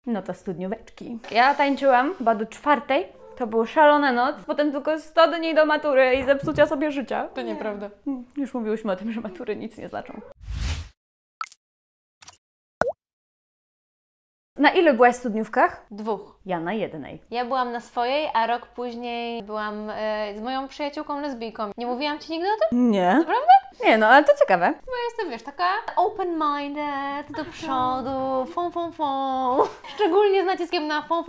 No to studnióweczki. Ja tańczyłam chyba do 4. To była szalona noc, potem tylko 100 dni do matury i zepsucia sobie życia. To nieprawda. Już mówiłyśmy o tym, że matury nic nie znaczą. Na ilu byłaś w studniówkach? 2. Ja na 1. Ja byłam na swojej, a rok później byłam z moją przyjaciółką lesbijką. Nie mówiłam Ci nigdy o tym? Nie. Naprawdę? Nie, no ale to ciekawe. Bo ja jestem, wiesz, taka open-minded, do przodu, fon. Szczególnie z naciskiem na fon.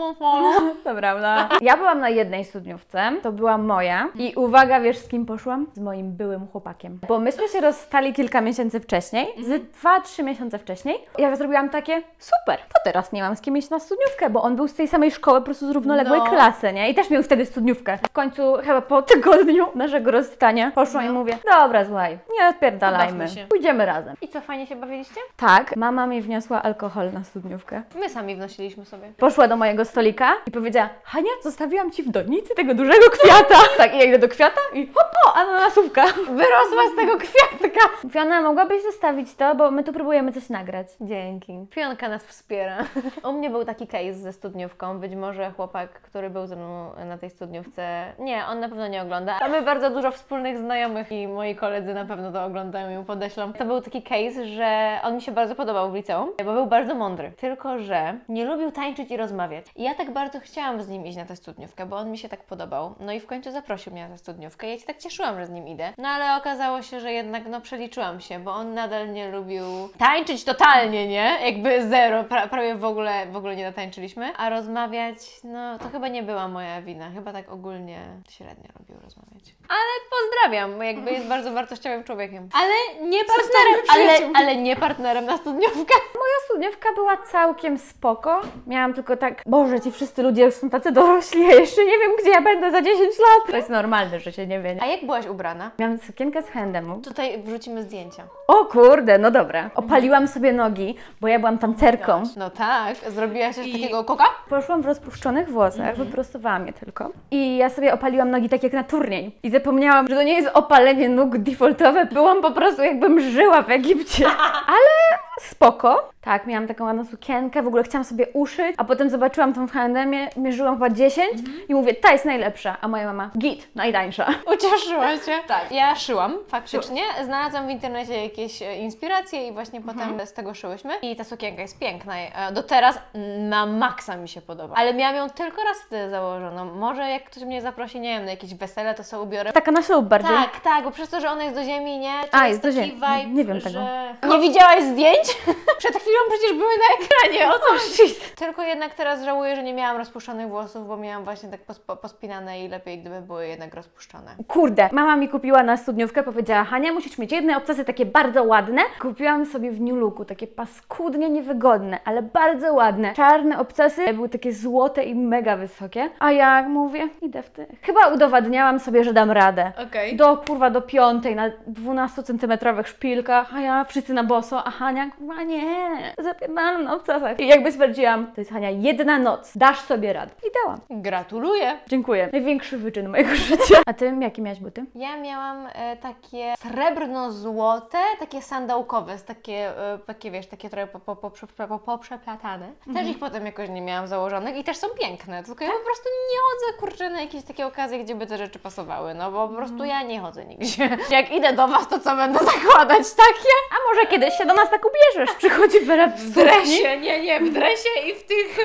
To prawda. Ja byłam na jednej studniówce, to była moja i uwaga, wiesz z kim poszłam? Z moim byłym chłopakiem. Bo myśmy się rozstali kilka miesięcy wcześniej, z 2-3 miesiące wcześniej. Ja zrobiłam takie, super, to teraz nie mam z kim iść na studniówkę, bo on był z tej samej szkoły, po prostu z równoległej klasy, nie? I też miał wtedy studniówkę. W końcu, chyba po tygodniu naszego rozstania, poszłam i mówię, dobra, słuchaj, nie odpierdalajmy, pójdziemy razem. I co, fajnie się bawiliście? Tak, mama mi wniosła alkohol na studniówkę. My sami wnosiliśmy sobie. Poszła do mojego stolika i powiedziała, Hania, zostawiłam Ci w donicy tego dużego kwiata. Tak, i ja idę do kwiata i o, ananasówka. Wyrosła z tego kwiatka. Fiona, mogłabyś zostawić to, bo my tu próbujemy coś nagrać. Dzięki. Fionka nas wspiera. U mnie był taki case ze studniówką. Być może chłopak, który był ze mną na tej studniówce, nie, on na pewno nie ogląda. Mamy bardzo dużo wspólnych znajomych i moi koledzy na pewno to oglądają i mu podeślą. To był taki case, że on mi się bardzo podobał w liceum, bo był bardzo mądry. Tylko że nie lubił tańczyć i rozmawiać. I ja tak bardzo chciałam z nim iść na tę studniówkę, bo on mi się tak podobał. No i w końcu zaprosił mnie na tę studniówkę i ja się tak cieszyłam, że z nim idę. No ale okazało się, że jednak przeliczyłam się, bo on nadal nie lubił tańczyć totalnie, nie? Jakby zero, prawie w ogóle nie natańczyliśmy. A rozmawiać, no to chyba nie była moja wina. Chyba tak ogólnie średnio lubił rozmawiać. Ale pozdrawiam, bo jakby jest bardzo wartościowym człowiekiem. Ale nie partnerem, ale nie partnerem na studniówkę. Moja studniówka była całkiem spoko. Miałam tylko tak, Boże, ci wszyscy ludzie już są tacy dorośli, ja jeszcze nie wiem, gdzie ja będę za 10 lat. To jest normalne, że się nie wie. A jak byłaś ubrana? Miałam sukienkę z handemu. Tutaj wrzucimy zdjęcia. O kurde, no dobra. Opaliłam sobie nogi, bo ja byłam tancerką. No tak, zrobiłaś coś takiego koka? Poszłam w rozpuszczonych włosach, wyprostowałam je tylko. I ja sobie opaliłam nogi tak jak na turniej. I zapomniałam, że to nie jest opalenie nóg defaultowe. Byłam po prostu jakbym żyła w Egipcie. Ale spoko. Tak, miałam taką ładną sukienkę, w ogóle chciałam sobie uszyć, a potem zobaczyłam tą w H&M-ie, mierzyłam chyba 10 i mówię, ta jest najlepsza. A moja mama, git, najtańsza. Ucieszyła się. Tak. Ja szyłam, faktycznie. Znalazłam w internecie jakieś inspiracje i właśnie potem z tego szyłyśmy. I ta sukienka jest piękna. Do teraz na maksa mi się podoba. Ale miałam ją tylko raz wtedy założoną. Może jak ktoś mnie zaprosi, nie wiem, na jakieś wesele, to sobie ubiorę. Taka na ślub bardziej. Tak, bo przez to, że ona jest do ziemi, nie? To jest do ziemi. Vibe, Nie wiem tego. Nie widziałaś zdjęć? Przed chwilą przecież były na ekranie, o co shit. Tylko jednak teraz żałuję, że nie miałam rozpuszczonych włosów, bo miałam właśnie tak pospinane i lepiej, gdyby były jednak rozpuszczone. Kurde, mama mi kupiła na studniówkę, powiedziała, Hania, musisz mieć jedne obcasy takie bardzo ładne. Kupiłam sobie w New Looku, takie paskudnie niewygodne, ale bardzo ładne. Czarne obcasy, były takie złote i mega wysokie. A ja mówię, idę w te. Chyba udowadniałam sobie, że dam radę. Okej. Do 5 na 12-centymetrowych szpilkach, a ja wszyscy na boso, a Hania, kurwa nie, zapierdalam na obcasach. I jakby stwierdziłam, to jest Hania, jedna noc, dasz sobie radę. I dałam. Gratuluję. Dziękuję. Największy wyczyn mojego życia. A ty, jakie miałaś buty? Ja miałam takie srebrno-złote, takie sandałkowe, takie wiesz, takie trochę poprzeplatane. Też ich potem jakoś nie miałam założonych i też są piękne, tylko ja po prostu nie chodzę, kurczę, na jakieś takie okazje, gdzie by te rzeczy pasowały, no bo po prostu ja nie chodzę nigdzie. Jak idę do Was, to co będę zakładać takie? A może kiedyś się do nas tak ubierzesz? Przychodzi Wera w dresie, nie, w dresie i w tych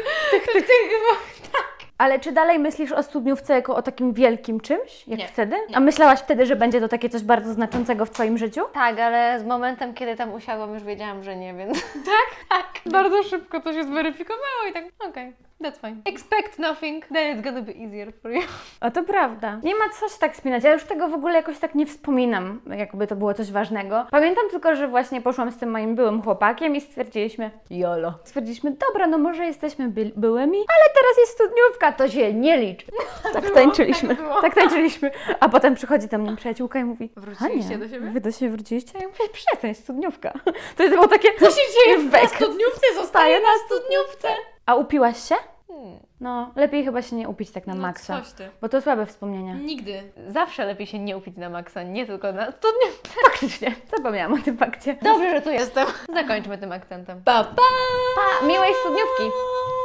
Ale czy dalej myślisz o studniówce jako o takim wielkim czymś, jak Nie. wtedy? A myślałaś wtedy, że będzie to takie coś bardzo znaczącego w Twoim życiu? Tak, ale z momentem, kiedy tam usiadłam, już wiedziałam, że nie, więc... Tak. Bardzo szybko to się zweryfikowało i tak, okej, that's fine. Expect nothing, then it's gonna be easier for you. O, to prawda. Nie ma co się tak spinać. Ja już tego w ogóle jakoś tak nie wspominam, jakby to było coś ważnego. Pamiętam tylko, że właśnie poszłam z tym moim byłym chłopakiem i stwierdziliśmy, jolo. Stwierdziliśmy, dobra, no może jesteśmy byłymi, ale teraz jest studniówka, to się nie liczy. Tak tańczyliśmy. Tak tańczyliśmy. A potem przychodzi do mnie przyjaciółka i mówi, Wróciliście do siebie? Wy do siebie wróciliście? A ja mówię, przestań, studniówka. To jest było takie, Co się dzieje wek. na studniówce? Zostaje na studniówce. A upiłaś się? No, lepiej chyba się nie upić tak na maksa. Coś ty. Bo to słabe wspomnienia. Nigdy. Zawsze lepiej się nie upić na maksa, nie tylko na studniówce. Faktycznie, zapomniałam o tym fakcie. Dobrze, że tu jestem. Zakończmy tym akcentem. Pa, miłej studniówki!